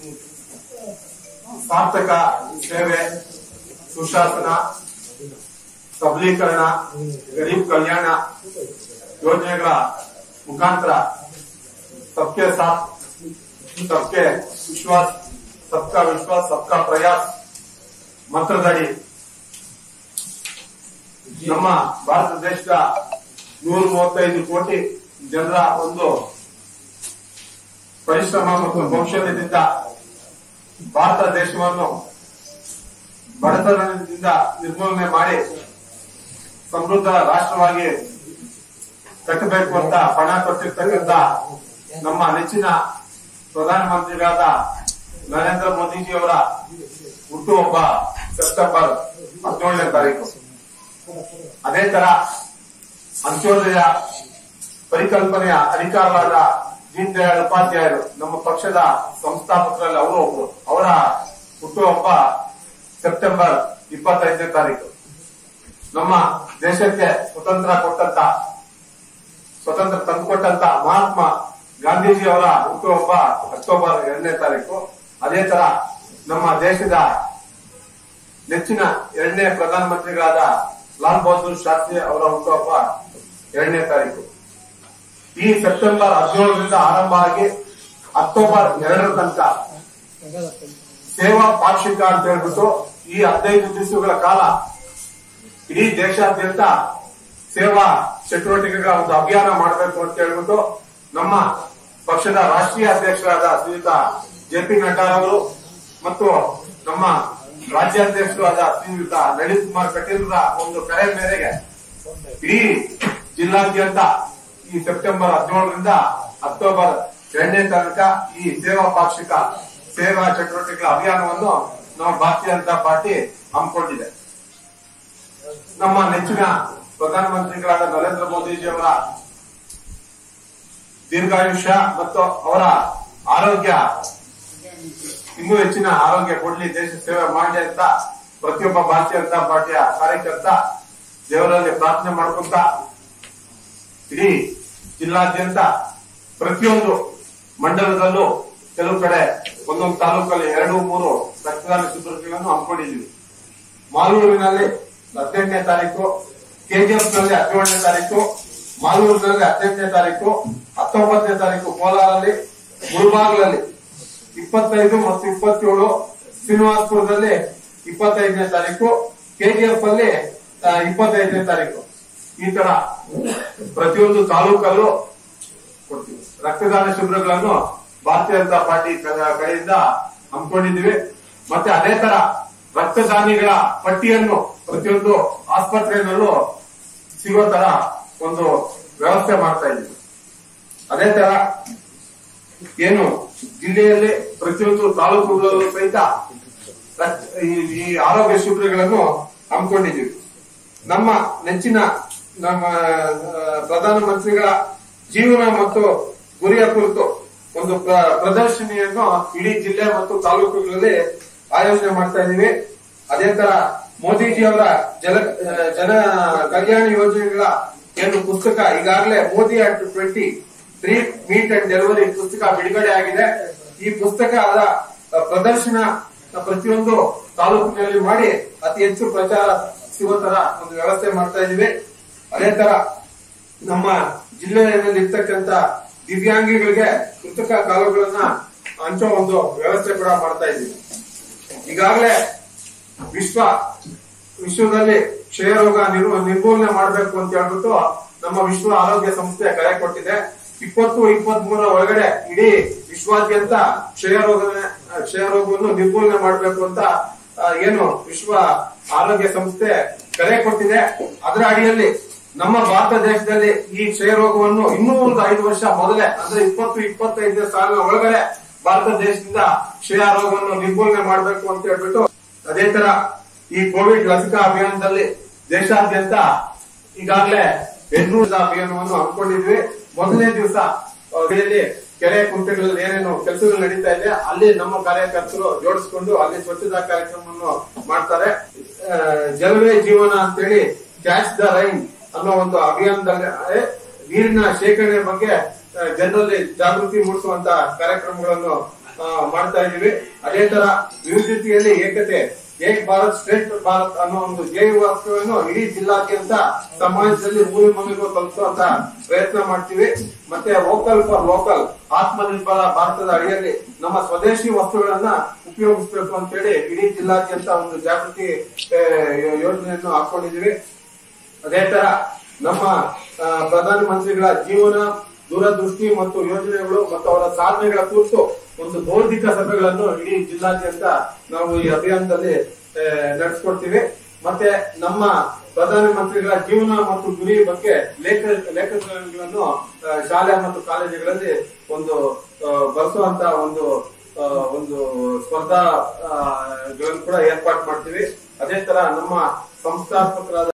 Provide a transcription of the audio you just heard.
ಸಾರ್ಥಕ ಸೇವೆ, ಸುಶಾಸನ, ಸಬಲೀಕರಣ, ಗರೀಬ್ ಕಲ್ಯಾಣ ಯೋಜನೆಗಳ ಮುಖಾಂತರ ಸಬ್ಕೆ ಸಾಥ್ ಸಬ್ಕೆ ವಿಶ್ವಾಸ್, ಸಬ್ಕಾ ವಿಶ್ವಾಸ್ ಸಬ್ಕಾ ಪ್ರಯಾಸ್ ಮಂತ್ರದಡಿ ನಮ್ಮ ಭಾರತ ದೇಶದ 135 ಕೋಟಿ ಜನರ ಒಂದು ಪರಿಶ್ರಮ ಮತ್ತು ಕೌಶಲ್ಯದಿಂದ ಭಾರತ ದೇಶವನ್ನು ಬಡತನದಿಂದ ನಿರ್ಮೂಲನೆ ಮಾಡಿ ಸಮೃದ್ಧ ರಾಷ್ಟ್ರವಾಗಿ ಕಟ್ಟಬೇಕು ಅಂತ ಪಣ ಕೊಟ್ಟಿರ್ತಕ್ಕಂಥ ನಮ್ಮ ನೆಚ್ಚಿನ ಪ್ರಧಾನಮಂತ್ರಿಗಳಾದ ನರೇಂದ್ರ ಮೋದಿಜಿಯವರ ಹುಟ್ಟುಹಬ್ಬ ಸೆಪ್ಟೆಂಬರ್ 17ನೇ ತಾರೀಕು. ಅದೇ ತರ ಅಂತ್ಯೋದಯ ಪರಿಕಲ್ಪನೆಯ ಅಧಿಕಾರವಾದ ದೀನ್ ದಯಾಳ್ ಉಪಾಧ್ಯಾಯರು ನಮ್ಮ ಪಕ್ಷದ ಸಂಸ್ಥಾಪಕರಲ್ಲಿ ಅವರು ಒಬ್ಬರು. ಅವರ ಹುಟ್ಟುಹಬ್ಬ ಸೆಪ್ಟೆಂಬರ್ 25ನೇ ತಾರೀಕು. ನಮ್ಮ ದೇಶಕ್ಕೆ ಸ್ವತಂತ್ರ ತಂದುಕೊಟ್ಟಂತ ಮಹಾತ್ಮ ಗಾಂಧೀಜಿ ಅವರ ಹುಟ್ಟುಹಬ್ಬ ಅಕ್ಟೋಬರ್ 2ನೇ ತಾರೀಕು. ಅದೇ ತರ ನಮ್ಮ ದೇಶದ ನೆಚ್ಚಿನ 2ನೇ ಪ್ರಧಾನಮಂತ್ರಿಗಳಾದ ಲಾಲ್ ಬಹದ್ದೂರ್ ಶಾಸ್ತ್ರಿ ಅವರ ಹುಟ್ಟುಹಬ್ಬ 2ನೇ ತಾರೀಕು. ಈ ಸೆಪ್ಟೆಂಬರ್ 17ರಿಂದ ಆರಂಭ ಆಗಿ ಅಕ್ಟೋಬರ್ 2ರ ತನಕ ಸೇವಾ ಪಾಕ್ಷಿಕ ಅಂತ ಹೇಳ್ಬಿಟ್ಟು ಈ 15 ದಿವಸಗಳ ಕಾಲ ಇಡೀ ದೇಶಾದ್ಯಂತ ಸೇವಾ ಚಟುವಟಿಕೆಗಳ ಒಂದು ಅಭಿಯಾನ ಮಾಡಬೇಕು ಅಂತ ಹೇಳ್ಬಿಟ್ಟು ನಮ್ಮ ಪಕ್ಷದ ರಾಷ್ಟ್ರೀಯ ಅಧ್ಯಕ್ಷರಾದ ಶ್ರೀಯುತ ಜೆ.ಪಿ. ನಡ್ಡಾ ಅವರು ಮತ್ತು ನಮ್ಮ ರಾಜ್ಯಾಧ್ಯಕ್ಷರಾದ ಶ್ರೀಯುತ ನಳಿನ್ ಕುಮಾರ್ ಕಟೀಲ್ ಒಂದು ಕರೆ ಮೇರೆಗೆ ಇಡೀ ಜಿಲ್ಲಾದ್ಯಂತ ಈ ಸೆಪ್ಟೆಂಬರ್ 17ರಿಂದ ಅಕ್ಟೋಬರ್ 2ನೇ ತನಕ ಈ ಸೇವಾ ಪಾಕ್ಷಿಕ ಸೇವಾ ಚಟುವಟಿಕೆಗಳ ಅಭಿಯಾನವನ್ನು ನಾವು ಭಾರತೀಯ ಜನತಾ ಪಾರ್ಟಿ ಹಮ್ಮಿಕೊಂಡಿದೆ. ನಮ್ಮ ನೆಚ್ಚಿನ ಪ್ರಧಾನಮಂತ್ರಿಗಳಾದ ನರೇಂದ್ರ ಮೋದಿಜಿಯವರ ದೀರ್ಘಾಯುಷ್ಯ ಮತ್ತು ಅವರ ಆರೋಗ್ಯ ಇನ್ನೂ ಹೆಚ್ಚಿನ ಆರೋಗ್ಯ ಕೊಡ್ಲಿ, ದೇಶ ಸೇವೆ ಮಾಡಲಿ ಅಂತ ಪ್ರತಿಯೊಬ್ಬ ಭಾರತೀಯ ಜನತಾ ಪಾರ್ಟಿಯ ಕಾರ್ಯಕರ್ತ ದೇವರಲ್ಲಿ ಪ್ರಾರ್ಥನೆ ಮಾಡ್ಕೊಂತ ಇಡೀ ಜಿಲ್ಲಾದ್ಯಂತ ಪ್ರತಿಯೊಂದು ಮಂಡಲದಲ್ಲೂ ಕೆಲವು ಕಡೆ ಒಂದೊಂದು ತಾಲೂಕಲ್ಲಿ 2-3 ರಕ್ತದಾನ ಶಿಬಿರಗಳನ್ನು ಹಮ್ಮಿಕೊಂಡಿದ್ದೀವಿ. ಮಾಲೂರಿನಲ್ಲಿ 18ನೇ ತಾರೀಕು, ಕೆಜಿಎಫ್ ನಲ್ಲಿ 17ನೇ ತಾರೀಕು, ಮಾಲೂರಿನಲ್ಲಿ 18ನೇ ತಾರೀಕು, 19ನೇ ತಾರೀಕು ಕೋಲಾರಲ್ಲಿ, ಮುಳಬಾಗ್ಲಲ್ಲಿ 25 ಮತ್ತು 27, ಶ್ರೀನಿವಾಸಪುರದಲ್ಲಿ 25ನೇ ತಾರೀಕು, ಕೆಜಿಎಫ್ ಅಲ್ಲಿ 25ನೇ ತಾರೀಕು. ಈ ತರ ಪ್ರತಿಯೊಂದು ತಾಲೂಕಲ್ಲೂ ಕೊಡ್ತೀವಿ. ರಕ್ತದಾನ ಶಿಬಿರಗಳನ್ನು ಭಾರತೀಯ ಜನತಾ ಪಾರ್ಟಿ ಕಡೆಯಿಂದ ಹಮ್ಮಿಕೊಂಡಿದ್ದೀವಿ. ಮತ್ತೆ ಅದೇ ತರ ರಕ್ತದಾನಿಗಳ ಪಟ್ಟಿಯನ್ನು ಪ್ರತಿಯೊಂದು ಆಸ್ಪತ್ರೆಯಲ್ಲೂ ಸಿಗೋ ತರ ಒಂದು ವ್ಯವಸ್ಥೆ ಮಾಡ್ತಾ ಇದ್ದೀವಿ. ಅದೇ ತರ ಏನು ಜಿಲ್ಲೆಯಲ್ಲಿ ಪ್ರತಿಯೊಂದು ತಾಲೂಕುಗಳಲ್ಲೂ ಸಹಿತ ಈ ಆರೋಗ್ಯ ಶಿಬಿರಗಳನ್ನು ಹಮ್ಮಿಕೊಂಡಿದ್ದೀವಿ. ನಮ್ಮ ನೆಚ್ಚಿನ ನಮ್ಮ ಪ್ರಧಾನಮಂತ್ರಿಗಳ ಜೀವನ ಮತ್ತು ಗುರಿಯ ಕುರಿತು ಒಂದು ಪ್ರದರ್ಶನಿಯನ್ನು ಇಡೀ ಜಿಲ್ಲೆ ಮತ್ತು ತಾಲೂಕುಗಳಲ್ಲಿ ಆಯೋಜನೆ ಮಾಡ್ತಾ ಇದ್ದೀವಿ. ಅದೇ ತರ ಮೋದಿಜಿಯವರ ಜನ ಕಲ್ಯಾಣ ಯೋಜನೆಗಳ ಏನು ಪುಸ್ತಕ ಈಗಾಗಲೇ Modi at 23 meet and delivery ಪುಸ್ತಕ ಬಿಡುಗಡೆ ಆಗಿದೆ. ಈ ಪುಸ್ತಕದ ಪ್ರದರ್ಶನ ಪ್ರತಿಯೊಂದು ತಾಲೂಕಿನಲ್ಲಿ ಮಾಡಿ ಅತಿ ಹೆಚ್ಚು ಪ್ರಚಾರ ಸಿಗೋ ತರ ಒಂದು ವ್ಯವಸ್ಥೆ ಮಾಡ್ತಾ ಇದ್ದೀವಿ. ಅದೇ ತರ ನಮ್ಮ ಜಿಲ್ಲೆಯಲ್ಲಿ ಇರ್ತಕ್ಕಂಥ ದಿವ್ಯಾಂಗಿಗಳಿಗೆ ಪುಸ್ತಕ ಕಾಲುಗಳನ್ನ ಹಂಚೋ ಒಂದು ವ್ಯವಸ್ಥೆ ಕೂಡ ಮಾಡ್ತಾ ಇದ್ದೀವಿ. ಈಗಾಗಲೇ ವಿಶ್ವದಲ್ಲಿ ಕ್ಷಯರೋಗ ನಿರ್ಮೂಲನೆ ಮಾಡಬೇಕು ಅಂತ ಹೇಳ್ಬಿಟ್ಟು ನಮ್ಮ ವಿಶ್ವ ಆರೋಗ್ಯ ಸಂಸ್ಥೆ ಕರೆ ಕೊಟ್ಟಿದೆ. 2023 ಒಳಗಡೆ ಇಡೀ ವಿಶ್ವಾದ್ಯಂತ ಕ್ಷಯರೋಗವನ್ನು ನಿರ್ಮೂಲನೆ ಮಾಡಬೇಕು ಅಂತ ಏನು ವಿಶ್ವ ಆರೋಗ್ಯ ಸಂಸ್ಥೆ ಕರೆ ಕೊಟ್ಟಿದೆ. ಅದರ ಅಡಿಯಲ್ಲಿ ನಮ್ಮ ಭಾರತ ದೇಶದಲ್ಲಿ ಈ ಕ್ಷಯರೋಗವನ್ನು ಇನ್ನೂ ಒಂದು 5 ವರ್ಷ ಮೊದಲೇ ಅಂದ್ರೆ 2025 ಸಾಲಿನ ಒಳಗಡೆ ಭಾರತ ದೇಶದಿಂದ ಕ್ಷಯರೋಗವನ್ನು ನಿರ್ಮೂಲನೆ ಮಾಡಬೇಕು ಅಂತ ಹೇಳ್ಬಿಟ್ಟು ಅದೇ ತರ ಈ ಕೋವಿಡ್ ಲಸಿಕಾ ಅಭಿಯಾನದಲ್ಲಿ ದೇಶಾದ್ಯಂತ ಈಗಾಗಲೇ 800 ಅಭಿಯಾನವನ್ನು ಹಮ್ಮಿಕೊಂಡಿದ್ವಿ. ಮೊದಲನೇ ದಿವಸ ಕೆರೆ ಕುಂಟೆಗಳಲ್ಲಿ ಏನೇನು ಕೆಲಸಗಳು ನಡೀತಾ ಇದೆ ಅಲ್ಲಿ ನಮ್ಮ ಕಾರ್ಯಕರ್ತರು ಜೋಡಿಸಿಕೊಂಡು ಅಲ್ಲಿ ಸ್ವಚ್ಛತಾ ಕಾರ್ಯಕ್ರಮವನ್ನು ಮಾಡ್ತಾರೆ. ಜಲವೇ ಜೀವನ ಅಂತೇಳಿ ಕ್ಯಾಚ್ ದ ರೈನ್ ಅನ್ನೋ ಒಂದು ಅಭಿಯಾನದಲ್ಲಿ ನೀರಿನ ಶೇಖರಣೆ ಬಗ್ಗೆ ಜನರಲ್ಲಿ ಜಾಗೃತಿ ಮೂಡಿಸುವಂತ ಕಾರ್ಯಕ್ರಮಗಳನ್ನು ಮಾಡ್ತಾ ಇದೀವಿ. ಅದೇ ತರ ವಿವಿಧತೆಯಲ್ಲಿ ಏಕತೆ, ಏಕ್ ಭಾರತ್ ಶ್ರೇಷ್ಠ ಭಾರತ್ ಅನ್ನೋ ಒಂದು ಧ್ಯೇಯ ವಾಕ್ಯವನ್ನು ಇಡೀ ಜಿಲ್ಲಾದ್ಯಂತ ಸಮಾಜದಲ್ಲಿ ಮೂಲೆ ಮೂಲೆಗೂ ತಲುಪಿಸುವಂತ ಪ್ರಯತ್ನ ಮಾಡ್ತೀವಿ. ಮತ್ತೆ ವೋಕಲ್ ಫಾರ್ ಲೋಕಲ್, ಆತ್ಮನಿರ್ಭರ ಭಾರತದ ಅಡಿಯಲ್ಲಿ ನಮ್ಮ ಸ್ವದೇಶಿ ವಸ್ತುಗಳನ್ನ ಉಪಯೋಗಿಸಬೇಕು ಅಂತ ಹೇಳಿ ಇಡೀ ಜಿಲ್ಲಾದ್ಯಂತ ಒಂದು ಜಾಗೃತಿ ಯೋಜನೆಯನ್ನು ಹಾಕೊಂಡಿದೀವಿ. ಅದೇ ತರ ನಮ್ಮ ಪ್ರಧಾನಮಂತ್ರಿಗಳ ಜೀವನ, ದೂರದೃಷ್ಟಿ ಮತ್ತು ಯೋಜನೆಗಳು ಮತ್ತು ಅವರ ಸಾಧನೆಗಳ ಕುರಿತು ಒಂದು ಬೌದ್ಧಿಕ ಸಭೆಗಳನ್ನು ಇಡೀ ಜಿಲ್ಲಾದ್ಯಂತ ನಾವು ಈ ಅಭಿಯಾನದಲ್ಲಿ ನಡೆಸಿಕೊಡ್ತೀವಿ. ಮತ್ತೆ ನಮ್ಮ ಪ್ರಧಾನಮಂತ್ರಿಗಳ ಜೀವನ ಮತ್ತು ಗುರಿ ಬಗ್ಗೆ ಲೇಖನಗಳನ್ನು ಶಾಲೆ ಮತ್ತು ಕಾಲೇಜುಗಳಲ್ಲಿ ಒಂದು ಬಳಸುವಂತ ಒಂದು ಸ್ಪರ್ಧಾಗಳನ್ನು ಕೂಡ ಏರ್ಪಾಡು ಮಾಡ್ತೀವಿ. ಅದೇ ತರ ನಮ್ಮ ಸಂಸ್ಥಾಪಕರಾದ